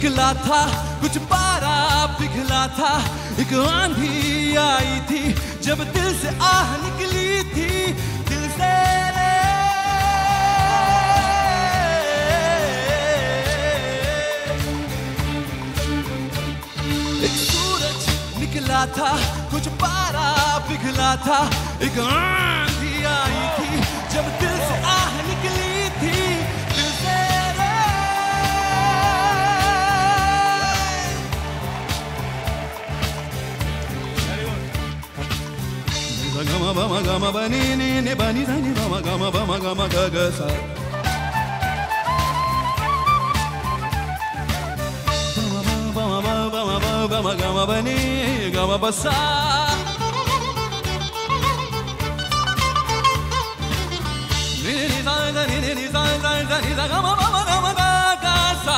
निकला था, कुछ पारा पिघला था, एक आंधी आई थी जब दिल से आह निकली थी, दिल से एक सूरज निकला था, कुछ पारा पिघला था, एक आंधी आई थी जब दिल से आह निकली थी, दिल से gama bama gama bani ne bani zani bama gama ga ga sa bama gama bani gama basa ni za gama ga sa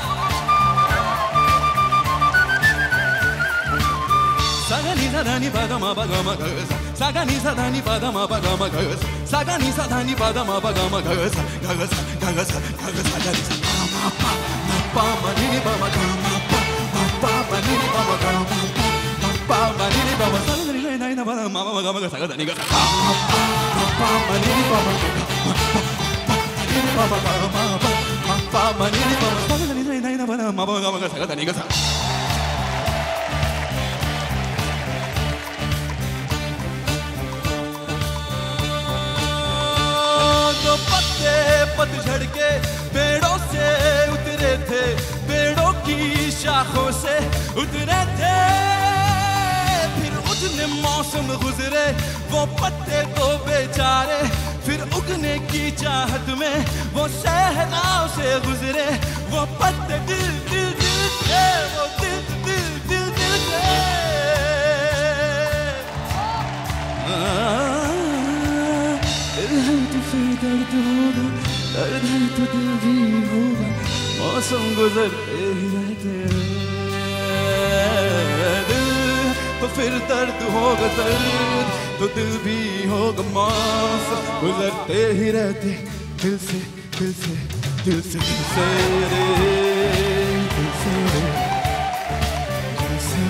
sagani sadani padama bagama ga sa sagani sadani padama bagama ga sa sagani sadani padama bagama ga sa ga sa ga sa ga sa ga sa pa ma ni pa ma ga ma pa ma ni pa ma ga pa ma ni pa ma sa ni nai na pa ma ma ga ma ga sa ga ni ga pa ma ni pa ma ga ni pa ma ga pa ma ni pa ma sa ni nai na pa ma ma ga ma ga sa ga ni ga sa पत्ते पतझड़ के पेड़ों से उतरे थे, पेड़ों की शाखों से उतरे थे, फिर उतने मौसम गुजरे वो पत्ते तो बेचारे, फिर उगने की चाहत में वो सहराओं से गुजरे, वो पत्ते दिल दिल दिल थे, वो दिल दिल दिल दिल थे। दर्द होगा, दर्द है तो दिल भी होगा, मौसम गुजरते ही रहते दिल, तो फिर दर्द होगा, दर्द तो दिल भी होगा, मौसम गुजरते ही रहते दिल से दिल से दिल से दिल से रे दिल से रे दिल से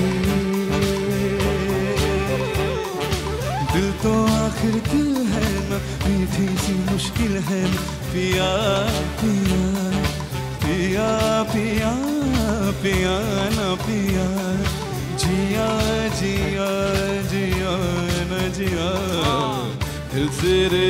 रे दिल तो आखिर दिल है ना, मीठी सी मुश्किल है ना, पिया पिया पिया पिया पिया ना पिया, जिया जिया जिया न जिया दिल से रे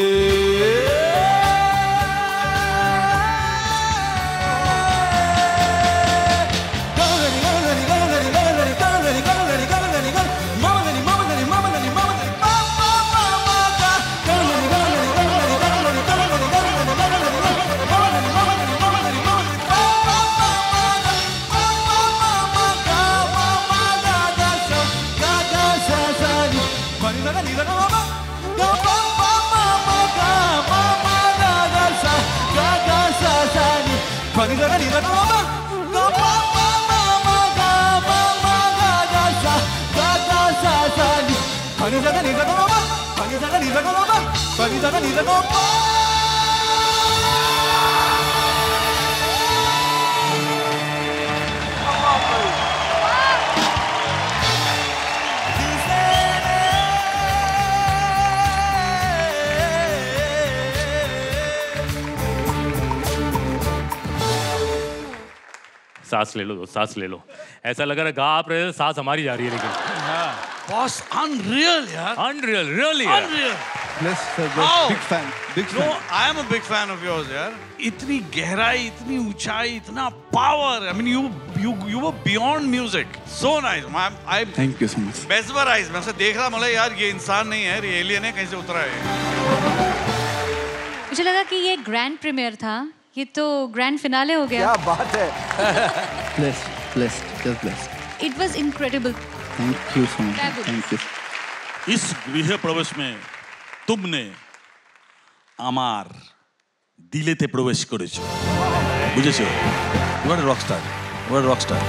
सांस ले लो दोस्त, सांस ले लो। ऐसा लग रहा है गा आप रहे, सांस हमारी जा रही है लेकिन। बॉस अनरियल यार, unreal, really unreal. Bless sir, big fan, big fan. No, I am a big fan of yours यार। इतनी गहराई, इतनी ऊंचाई, इतना power. I mean you were beyond music. So nice. I'm Thank you so much. mesmerized। मैं उसे देख रहा, मतलब यार ये इंसान नहीं है, ये एलियन है, कहीं से उतरा है। मुझे लगा कि ये ग्रैंड प्रीमियर था, ये तो ग्रैंड फिनाले हो गया। क्या बात है। Blessed, blessed, just blessed. It was incredible. Thank you so much. Thank you. इस गृह प्रवेश में तुमने আমার দিলেতে প্রবেশ করেছো, বুঝেছো? You are a rock star. You are a rock star.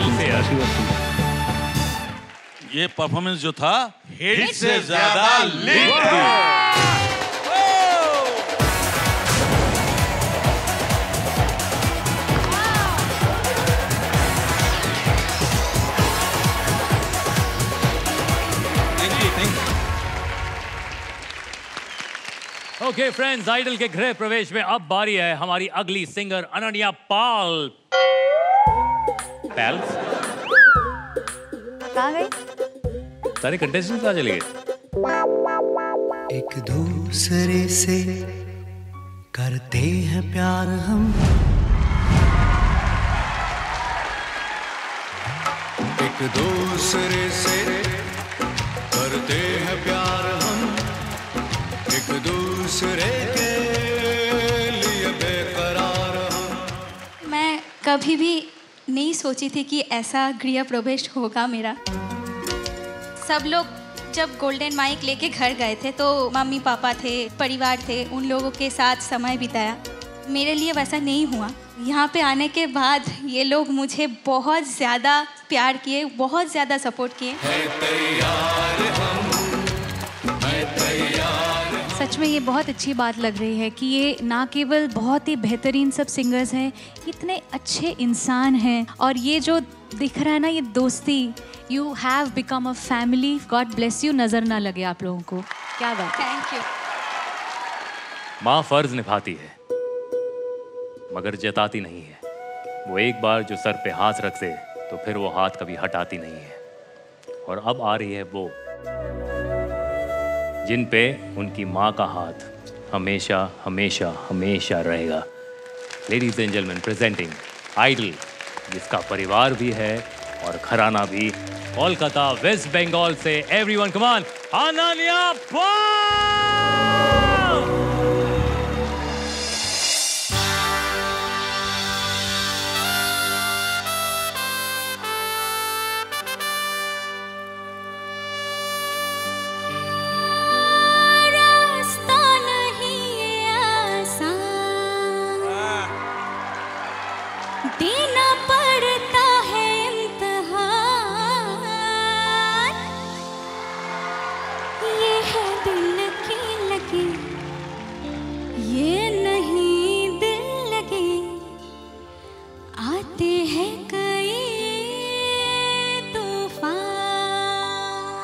ये परफॉर्मेंस जो था हिट से ज्यादा लिट थी। ओके फ्रेंड्स, आइडल के गृह प्रवेश में अब बारी है हमारी अगली सिंगर अनन्या पाल। पैल्स कहाँ गई? सारे कंटेस्टेंट्स कहाँ चले गए? एक दूसरे से करते हैं प्यार हम, एक दूसरे से करते हैं प्यार हम, एक दूसरे के लिए बेकरार हम। मैं कभी भी नहीं सोची थी कि ऐसा गृह प्रवेश होगा मेरा। सब लोग जब गोल्डन माइक लेके घर गए थे तो मम्मी पापा थे, परिवार थे, उन लोगों के साथ समय बिताया। मेरे लिए वैसा नहीं हुआ। यहाँ पे आने के बाद ये लोग मुझे बहुत ज़्यादा प्यार किए, बहुत ज़्यादा सपोर्ट किए। सच में ये बहुत अच्छी बात लग रही है कि ये ना केवल बहुत ही बेहतरीन सब सिंगर्स हैं, इतने अच्छे इंसान हैं, और ये जो दिख रहा है ना, ये दोस्ती, you have become a family. God bless you. नज़र ना लगे आप लोगों को। क्या बात। Thank you. माँ फर्ज निभाती है मगर जताती नहीं है। वो एक बार जो सर पे हाथ रख दे तो फिर वो हाथ कभी हटाती नहीं है। और अब आ रही है वो जिन पे उनकी माँ का हाथ हमेशा हमेशा हमेशा रहेगा। Ladies and gentleman, presenting idol, जिसका परिवार भी है और घराना भी, कोलकाता वेस्ट बंगाल से, everyone come on, Ananya Pal. देना पड़ता है इम्तिहान, ये है दिल की लगी, ये नहीं दिल लगे, आते हैं कई तूफान।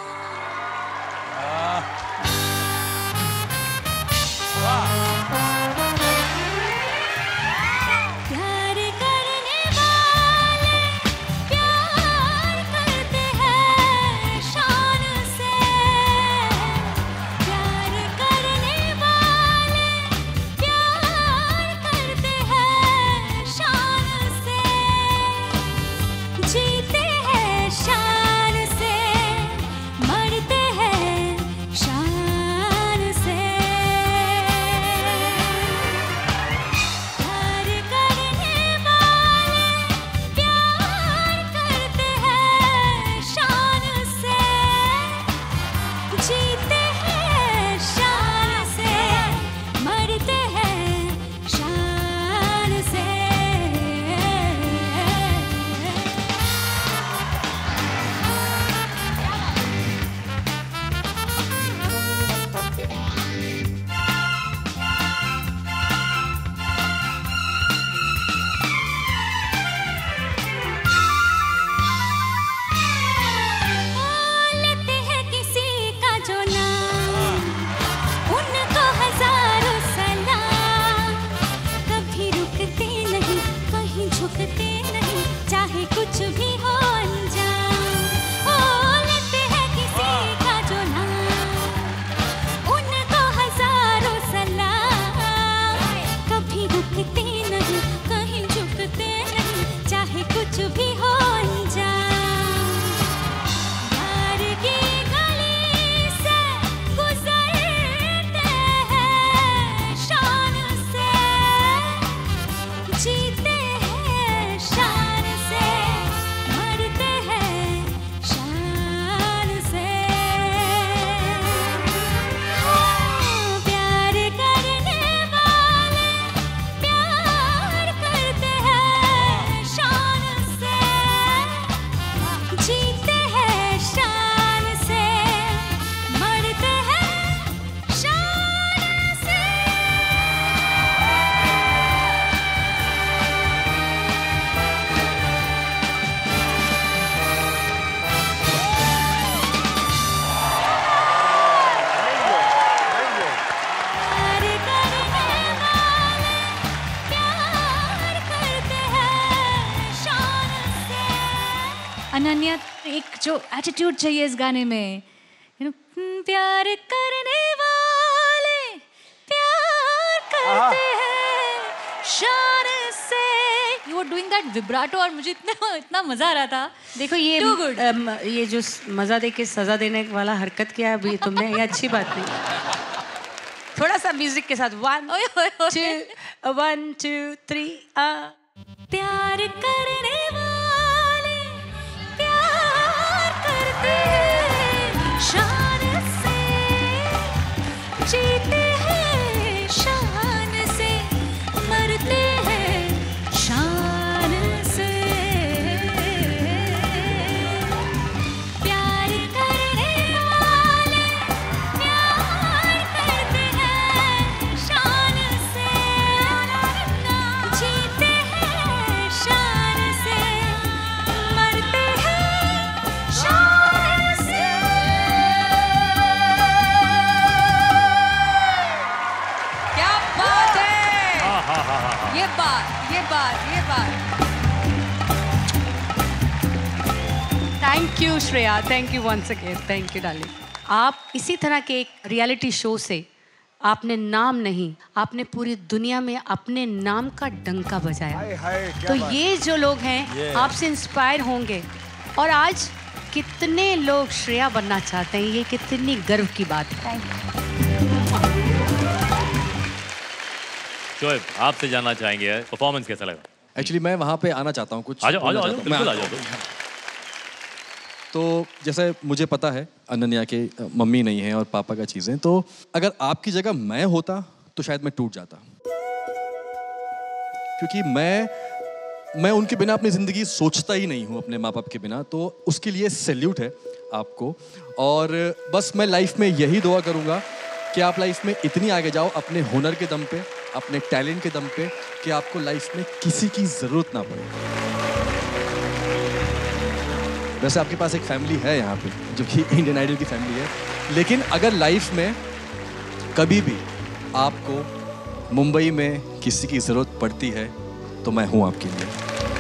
अनन्या, एक जो एटीट्यूड चाहिए इस गाने में, प्यार करने वाले प्यार करते हैं शान से, you were doing that vibrato और मुझे इतना मजा आ रहा था। देखो ये जो मजा दे के सजा देने वाला हरकत किया अभी तुमने, ये अच्छी बात नहीं। थोड़ा सा म्यूजिक के साथ 1 2 3 प्यार करने वाले प्यार करते हैं शान से, जीते हैं शान से, मरते हैं शान से। प्यार करने वाले प्यार करते हैं शान से, जीते हैं शान से, मरते हैं शान से। क्या बात है, ये बात। Thank you Shreya, thank you once again, thank you darling. आप इसी तरह के एक रियलिटी शो से आपने नाम नहीं, आपने पूरी दुनिया में अपने नाम का डंका बजाया। तो ये जो लोग हैं आपसे इंस्पायर होंगे और आज कितने लोग श्रेया बनना चाहते हैं, ये कितनी गर्व की बात है। शोएब, आपसे जानना चाहेंगे परफॉर्मेंस कैसा लगा? एक्चुअली मैं वहाँ पे आना चाहता हूँ कुछ। आ जाओ बिल्कुल आ जाओ। तो जैसे मुझे पता है अनन्या के मम्मी नहीं है और पापा का चीज़ें, तो अगर आपकी जगह मैं होता तो शायद मैं टूट जाता, क्योंकि मैं उनके बिना अपनी ज़िंदगी सोचता ही नहीं हूँ, अपने माँ बाप के बिना। तो उसके लिए सैल्यूट है आपको। और बस मैं लाइफ में यही दुआ करूँगा कि आप लाइफ में इतनी आगे जाओ अपने हुनर के दम पे, अपने टैलेंट के दम पे, कि आपको लाइफ में किसी की ज़रूरत ना पड़े। वैसे आपके पास एक फैमिली है यहाँ पे जो कि इंडियन आइडल की फैमिली है, लेकिन अगर लाइफ में कभी भी आपको मुंबई में किसी की ज़रूरत पड़ती है तो मैं हूँ आपके लिए।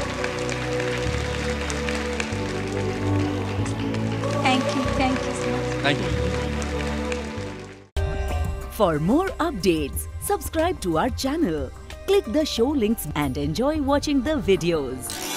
Thank you so much. Thank you. For more updates, subscribe to our channel, click the show links and enjoy watching the videos.